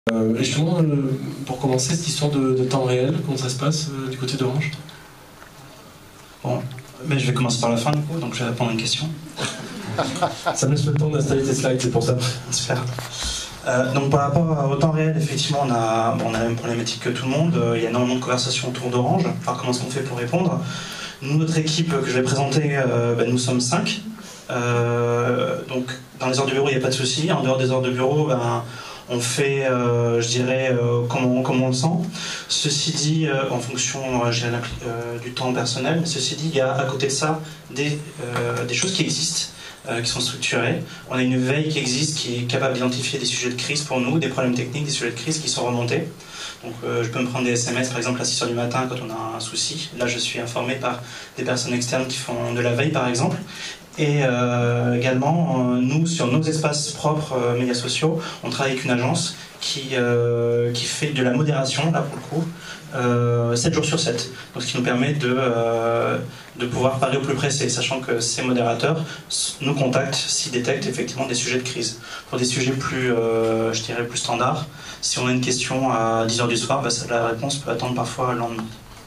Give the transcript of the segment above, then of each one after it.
Et justement, pour commencer, cette histoire de temps réel, comment ça se passe du côté d'Orange? Bon, mais je vais commencer par la fin du coup, donc je vais répondre à une question. Ça me laisse le temps d'installer tes slides, c'est pour ça. Super. Donc par rapport au temps réel, effectivement, on a la même problématique que tout le monde. Il y a énormément de conversations autour d'Orange. Alors comment est-ce qu'on fait pour répondre? Nous, notre équipe que je vais présenter, nous sommes 5. Donc dans les heures de bureau, il n'y a pas de souci. En dehors des heures de bureau, on fait, je dirais, comment on le sent. Ceci dit, en fonction du temps personnel, mais ceci dit, il y a à côté de ça des choses qui existent, qui sont structurées. On a une veille qui existe, qui est capable d'identifier des sujets de crise pour nous, des problèmes techniques, des sujets de crise qui sont remontés. Donc je peux me prendre des SMS, par exemple à 6h du matin quand on a un souci. Là, je suis informé par des personnes externes qui font de la veille, par exemple. Et également, nous, sur nos espaces propres médias sociaux, on travaille avec une agence qui fait de la modération, là pour le coup, 7 jours sur 7. Donc, ce qui nous permet de pouvoir parler au plus pressé, sachant que ces modérateurs nous contactent s'ils détectent effectivement des sujets de crise. Pour des sujets plus, je dirais, plus standards, si on a une question à 10h du soir, la réponse peut attendre parfois le lendemain.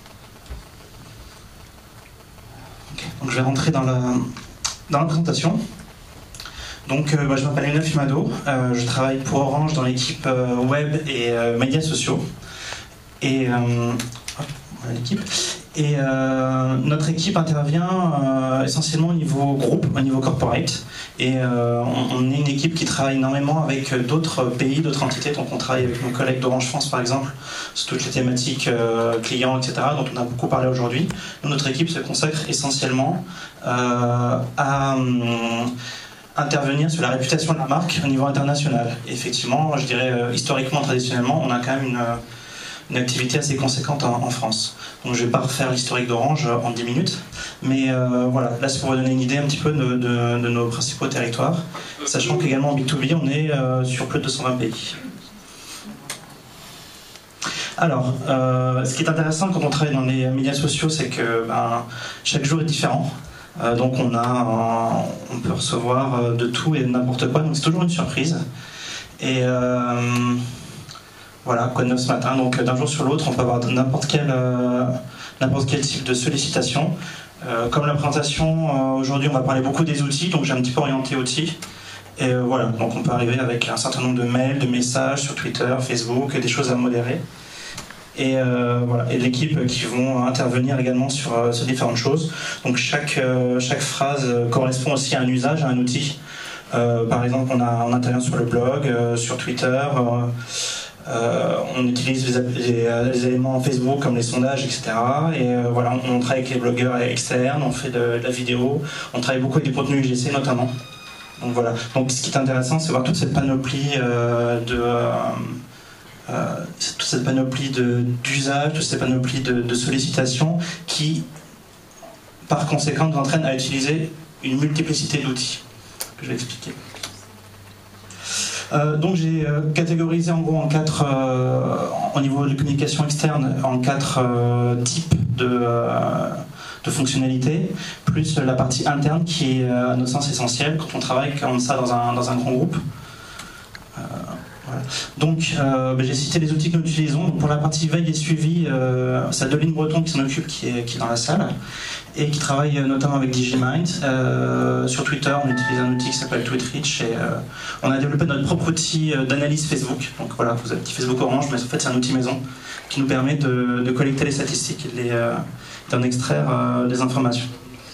Okay. Donc, je vais rentrer dans la présentation. Donc, je m'appelle Elena Fumado, je travaille pour Orange dans l'équipe web et médias sociaux. Et voilà l'équipe. Et notre équipe intervient essentiellement au niveau groupe, au niveau corporate. Et on est une équipe qui travaille énormément avec d'autres pays, d'autres entités. Donc on travaille avec nos collègues d'Orange France par exemple, sur toutes les thématiques clients, etc., dont on a beaucoup parlé aujourd'hui. Nous, notre équipe se consacre essentiellement à intervenir sur la réputation de la marque au niveau international. Et effectivement, je dirais historiquement, traditionnellement, on a quand même une activité assez conséquente en France. Donc je ne vais pas refaire l'historique d'Orange en 10 minutes, mais voilà, là c'est pour vous donner une idée un petit peu de nos principaux territoires, sachant qu'également en B2B, on est sur plus de 220 pays. Alors, ce qui est intéressant quand on travaille dans les médias sociaux, c'est que chaque jour est différent. Donc on peut recevoir de tout et de n'importe quoi, donc c'est toujours une surprise. Et voilà, quoi de neuf ce matin, donc d'un jour sur l'autre, on peut avoir n'importe quel type de sollicitation. Comme la présentation, aujourd'hui on va parler beaucoup des outils, donc j'ai un petit peu orienté outils. Et voilà, donc on peut arriver avec un certain nombre de mails, de messages sur Twitter, Facebook, des choses à modérer. Et voilà, et l'équipe qui vont intervenir également sur différentes choses. Donc chaque phrase correspond aussi à un usage, à un outil. Par exemple, on intervient sur le blog, sur Twitter. On utilise les éléments Facebook comme les sondages, etc. Et voilà, on travaille avec les blogueurs externes, on fait de la vidéo, on travaille beaucoup avec des contenus UGC notamment. Donc voilà. Donc ce qui est intéressant, c'est voir toute cette panoplie d'usages, toute cette panoplie de sollicitations qui, par conséquent, nous entraîne à utiliser une multiplicité d'outils que je vais expliquer. Donc j'ai catégorisé en gros en 4, au niveau de communication externe, en 4 types de fonctionnalités, plus la partie interne qui est à notre sens essentielle quand on travaille comme ça dans un grand groupe. Voilà. Donc j'ai cité les outils que nous utilisons. Donc, pour la partie veille et suivi, c'est Adeline Breton qui s'en occupe, qui est dans la salle, et qui travaille notamment avec Digimind. Sur Twitter, on utilise un outil qui s'appelle Tweetreach, et on a développé notre propre outil d'analyse Facebook. Donc voilà, vous avez un petit Facebook Orange, mais en fait c'est un outil maison qui nous permet de collecter les statistiques et d'en extraire des informations.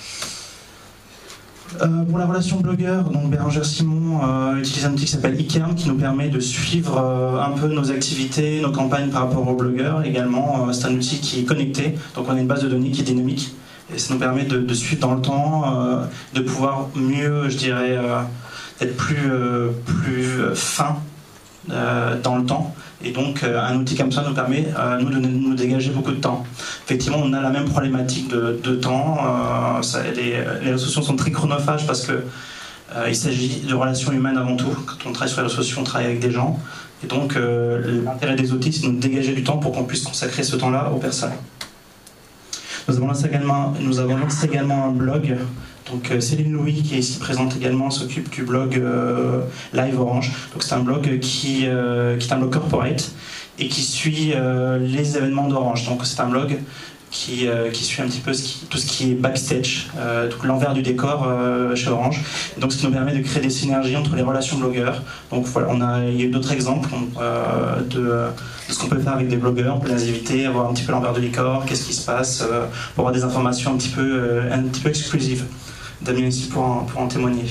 Pour la relation blogueur, donc Bérangère Simon utilise un outil qui s'appelle Ikern qui nous permet de suivre un peu nos activités, nos campagnes par rapport aux blogueurs. Également, c'est un outil qui est connecté, donc on a une base de données qui est dynamique et ça nous permet de suivre dans le temps, de pouvoir mieux, je dirais, être plus fin dans le temps. Et donc un outil comme ça nous permet de nous dégager beaucoup de temps. Effectivement, on a la même problématique de temps. Les réseaux sociaux sont très chronophages parce que il s'agit de relations humaines avant tout. Quand on travaille sur les réseaux sociaux, on travaille avec des gens. Et donc l'intérêt des outils, c'est de nous dégager du temps pour qu'on puisse consacrer ce temps-là aux personnes. Nous avons lancé également un blog Donc Céline Louis, qui est ici présente également, s'occupe du blog Live Orange. Donc c'est un blog qui est un blog corporate et qui suit les événements d'Orange. Donc c'est un blog qui suit un petit peu tout ce qui est backstage, tout l'envers du décor chez Orange. Et donc ce qui nous permet de créer des synergies entre les relations blogueurs. Donc voilà, il y a eu d'autres exemples de ce qu'on peut faire avec des blogueurs. On peut les inviter à voir un petit peu l'envers du décor, qu'est-ce qui se passe, pour avoir des informations un petit peu exclusives. Damien ici pour en témoigner.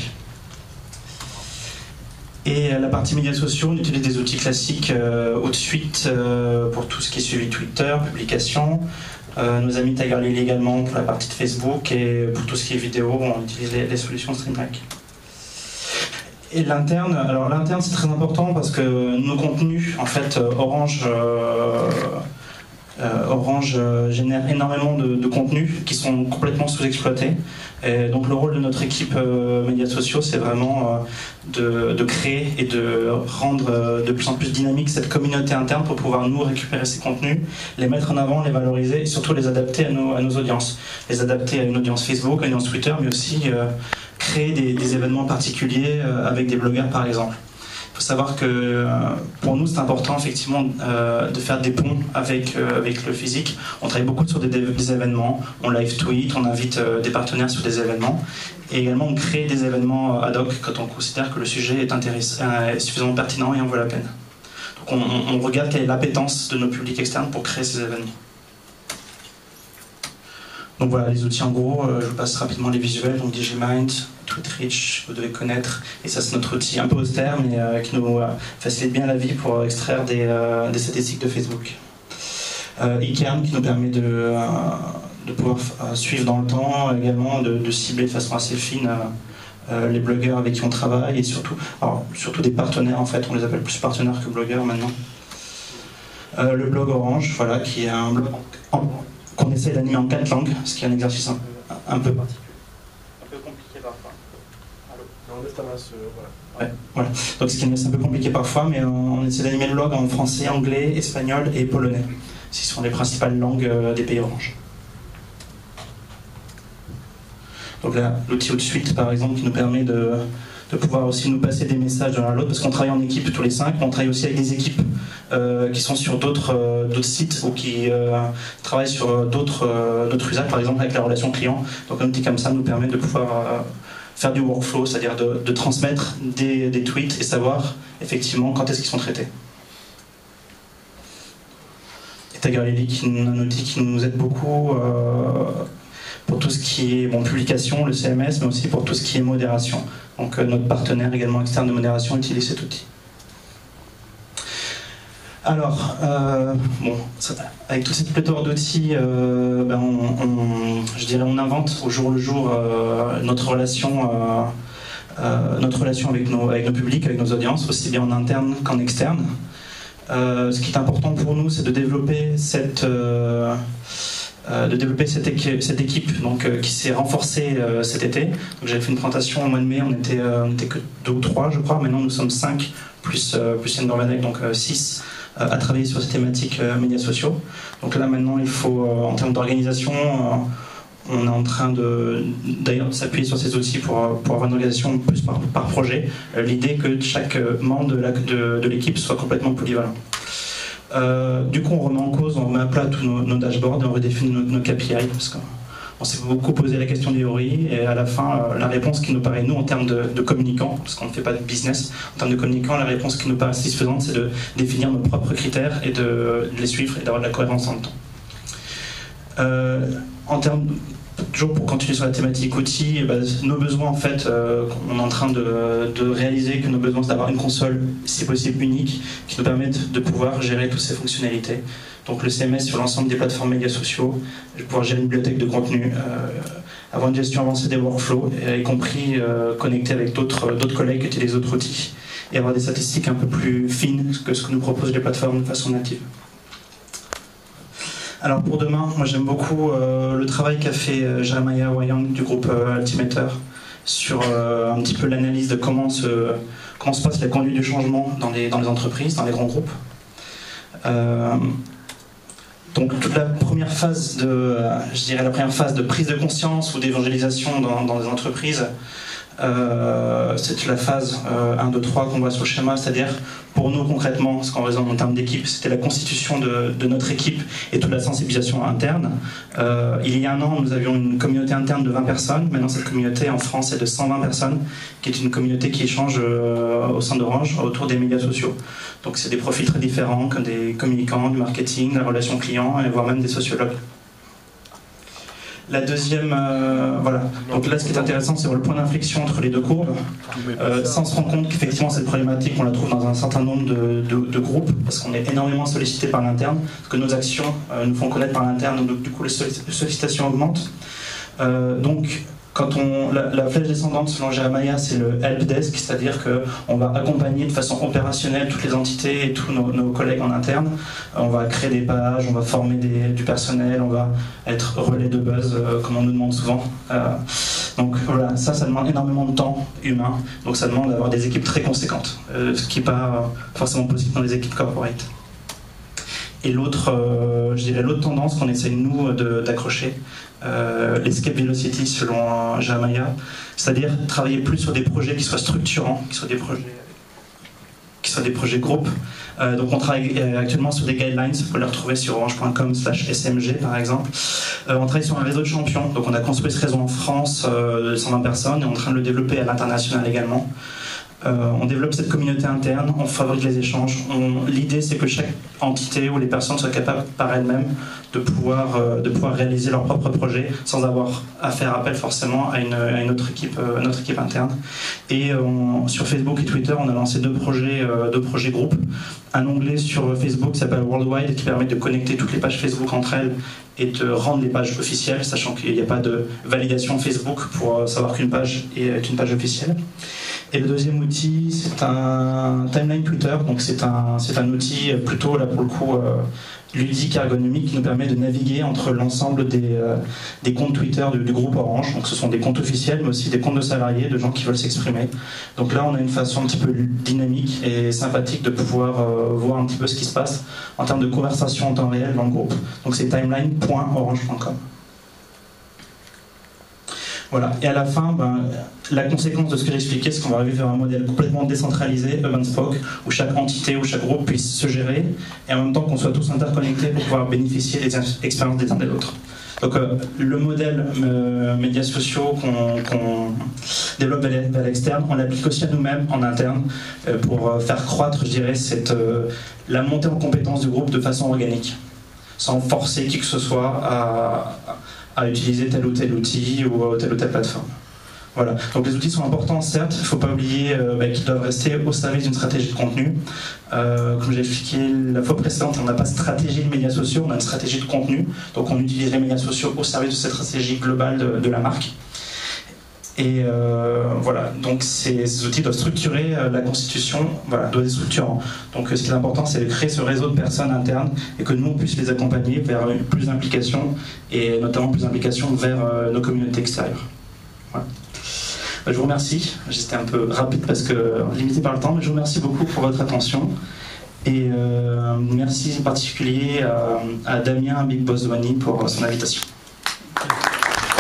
Et la partie médias sociaux, on utilise des outils classiques Outsuite pour tout ce qui est suivi Twitter, publication. Nos amis Tiger Lily également pour la partie de Facebook, et pour tout ce qui est vidéo, on utilise les solutions Streamlabs. Et l'interne, alors l'interne c'est très important parce que nos contenus, en fait, Orange génère énormément de contenus qui sont complètement sous-exploités. Et donc le rôle de notre équipe médias sociaux, c'est vraiment de créer et de rendre de plus en plus dynamique cette communauté interne pour pouvoir nous récupérer ces contenus, les mettre en avant, les valoriser et surtout les adapter à nos audiences. Les adapter à une audience Facebook, à une audience Twitter, mais aussi créer des événements particuliers avec des blogueurs par exemple. Il faut savoir que pour nous c'est important effectivement de faire des ponts avec le physique. On travaille beaucoup sur des événements, on live tweet, on invite des partenaires sur des événements, et également on crée des événements ad hoc quand on considère que le sujet est suffisamment pertinent et en vaut la peine. Donc on regarde quelle est l'appétence de nos publics externes pour créer ces événements. Donc voilà, les outils en gros, je vous passe rapidement les visuels, donc Digimind, Twitreach, vous devez connaître, et ça c'est notre outil un peu austère, mais qui nous facilite bien la vie pour extraire des statistiques de Facebook. eCern qui nous permet de pouvoir suivre dans le temps, également de cibler de façon assez fine les blogueurs avec qui on travaille, et surtout des partenaires en fait, on les appelle plus partenaires que blogueurs maintenant. Le blog Orange, voilà, qui est un blog qu'on essaie d'animer en 4 langues, ce qui est un exercice un peu particulier. Un peu compliqué parfois. Allô ? On laisse ta main, voilà. Ouais, voilà. Donc ce qui est un peu compliqué parfois, mais on essaie d'animer le blog en français, anglais, espagnol et polonais. Ce sont les principales langues des pays Orange. Donc là, l'outil Outsuite par exemple, qui nous permet de pouvoir aussi nous passer des messages de l'un à l'autre, parce qu'on travaille en équipe tous les 5, on travaille aussi avec des équipes qui sont sur d'autres sites ou qui travaillent sur d'autres usages, par exemple avec la relation client. Donc un outil comme ça nous permet de pouvoir faire du workflow, c'est-à-dire de transmettre des tweets et savoir effectivement quand est-ce qu'ils sont traités. Et Tiger Lily, un outil qui nous aide beaucoup pour tout ce qui est publication, le CMS, mais aussi pour tout ce qui est modération. Donc notre partenaire également externe de modération utilise cet outil. Alors, avec toute cette pléthore d'outils, je dirais on invente au jour le jour notre relation avec nos publics, avec nos audiences, aussi bien en interne qu'en externe. Ce qui est important pour nous, c'est de développer cette équipe donc, qui s'est renforcée cet été. J'avais fait une présentation au mois de mai, on était que 2 ou 3 je crois, maintenant nous sommes 5 plus Yann Dorvanek, donc 6 à travailler sur ces thématiques médias sociaux. Donc là maintenant il faut, en termes d'organisation, on est en train d'ailleurs de s'appuyer sur ces outils pour avoir une organisation plus par projet. L'idée que chaque membre de l'équipe soit complètement polyvalent. Du coup, on remet en cause, on remet à plat tous nos dashboards et on redéfinit nos KPI parce qu'on s'est beaucoup posé la question du ROI et à la fin, la réponse qui nous paraît, nous, en termes de communicants, parce qu'on ne fait pas de business, en termes de communicants, la réponse qui nous paraît satisfaisante, c'est de définir nos propres critères et de les suivre et d'avoir de la cohérence en temps. En termes toujours pour continuer sur la thématique outils, nos besoins en fait, on est en train de réaliser que nos besoins c'est d'avoir une console, si possible unique, qui nous permette de pouvoir gérer toutes ces fonctionnalités. Donc le CMS sur l'ensemble des plateformes médias sociaux, pouvoir gérer une bibliothèque de contenu, avoir une gestion avancée des workflows, y compris connecter avec d'autres collègues qui utilisent d'autres outils, et avoir des statistiques un peu plus fines que ce que nous proposent les plateformes de façon native. Alors pour demain, moi j'aime beaucoup le travail qu'a fait Jeremiah Wayang du groupe Altimeter sur un petit peu l'analyse de comment se passe la conduite du changement dans les entreprises, dans les grands groupes. Donc toute la première phase je dirais la première phase de prise de conscience ou d'évangélisation dans les entreprises, c'est la phase 1, 2, 3 qu'on voit sur le schéma, c'est-à-dire pour nous concrètement, ce qu'on raisonne en termes d'équipe, c'était la constitution de notre équipe et toute la sensibilisation interne. Il y a un an, nous avions une communauté interne de 20 personnes. Maintenant, cette communauté en France est de 120 personnes, qui est une communauté qui échange au sein d'Orange autour des médias sociaux. Donc c'est des profils très différents, comme des communicants, du marketing, de la relation client, et voire même des sociologues. La deuxième, voilà. Donc là, ce qui est intéressant, c'est le point d'inflexion entre les deux courbes, sans se rendre compte qu'effectivement cette problématique, on la trouve dans un certain nombre de groupes, parce qu'on est énormément sollicité par l'interne, parce que nos actions nous font connaître par l'interne, donc du coup les sollicitations augmentent. Donc quand la flèche descendante selon Jeremiah, c'est le helpdesk, c'est-à-dire qu'on va accompagner de façon opérationnelle toutes les entités et tous nos collègues en interne. On va créer des pages, on va former du personnel, on va être relais de buzz, comme on nous demande souvent. Donc voilà, ça demande énormément de temps humain, donc ça demande d'avoir des équipes très conséquentes, ce qui n'est pas forcément possible dans les équipes corporate. Et l'autre, je dirais l'autre tendance qu'on essaye nous d'accrocher, l'escape velocity selon Jeremiah, c'est-à-dire travailler plus sur des projets qui soient structurants, qui soient des projets groupes. Donc on travaille actuellement sur des guidelines, vous pouvez les retrouver sur orange.com/smg par exemple. On travaille sur un réseau de champions, donc on a construit ce réseau en France de 120 personnes et on est en train de le développer à l'international également. On développe cette communauté interne, on favorise les échanges. L'idée, c'est que chaque entité ou les personnes soient capables par elles-mêmes de pouvoir réaliser leur propre projet sans avoir à faire appel forcément à une autre équipe interne. Et sur Facebook et Twitter, on a lancé deux projets groupes. Un onglet sur Facebook qui s'appelle Worldwide qui permet de connecter toutes les pages Facebook entre elles et de rendre les pages officielles, sachant qu'il n'y a pas de validation Facebook pour savoir qu'une page est une page officielle. Et le deuxième outil, c'est un timeline Twitter, donc c'est un outil plutôt, là pour le coup, ludique, ergonomique, qui nous permet de naviguer entre l'ensemble des comptes Twitter du groupe Orange. Donc ce sont des comptes officiels, mais aussi des comptes de salariés, de gens qui veulent s'exprimer. Donc là, on a une façon un petit peu dynamique et sympathique de pouvoir voir un petit peu ce qui se passe en termes de conversation en temps réel dans le groupe. Donc c'est timeline.orange.com. Voilà. Et à la fin, la conséquence de ce que j'ai expliqué, c'est qu'on va arriver vers un modèle complètement décentralisé, hub and spoke, où chaque entité ou chaque groupe puisse se gérer, et en même temps qu'on soit tous interconnectés pour pouvoir bénéficier des expériences des uns des autres. Donc le modèle médias sociaux qu'on développe vers l'externe, on l'applique aussi à nous-mêmes en interne pour faire croître, je dirais, la montée en compétence du groupe de façon organique, sans forcer qui que ce soit à utiliser tel ou tel outil ou telle plateforme. Voilà. Donc les outils sont importants, certes, il ne faut pas oublier qu'ils doivent rester au service d'une stratégie de contenu. Comme j'ai expliqué la fois précédente, on n'a pas de stratégie de médias sociaux, on a une stratégie de contenu. Donc on utilise les médias sociaux au service de cette stratégie globale de la marque. Et voilà, donc ces outils doivent structurer la constitution, voilà, doivent être structurants. Donc ce qui est important, c'est de créer ce réseau de personnes internes et que nous, on puisse les accompagner vers plus d'implication et notamment plus d'implication vers nos communautés extérieures. Voilà. Je vous remercie, j'étais un peu rapide parce que limité par le temps, mais je vous remercie beaucoup pour votre attention. Et merci en particulier à Damien Big Boss Douani pour son invitation.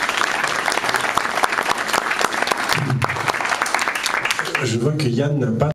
Je vois que Yann n'a pas